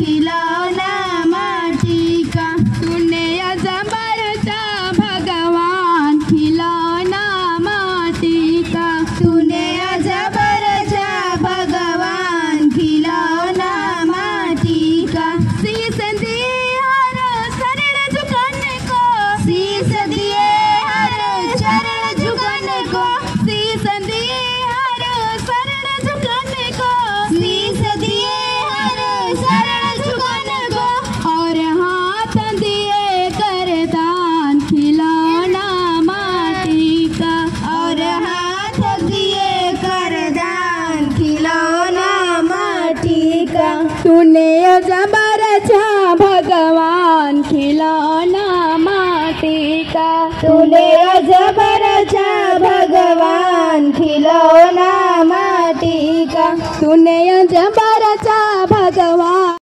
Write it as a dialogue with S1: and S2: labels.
S1: खिलौना माटी का।
S2: तूने अजबर सा भगवान खिलौना माटी का।
S1: तूने अजबर सा भगवान खिलौना माटी का।
S2: शीश दिए हर शरण झुकाने को।
S1: शीश दिए हर चरण झुकाने को।
S2: शीश दिए हर शरण झुकाने को।
S1: शीश दिए हर शरण झुकाने को।
S2: और हाथ दिए कर दान खिलौना माटी का।
S1: और हाथ दिए कर दान खिलौना माटी का।
S2: तूने अजबर सा भगवान खिलौना माटी का।
S1: तूने अजबर सा भगवान खिलौना माटी का।
S2: तूने अजबर सा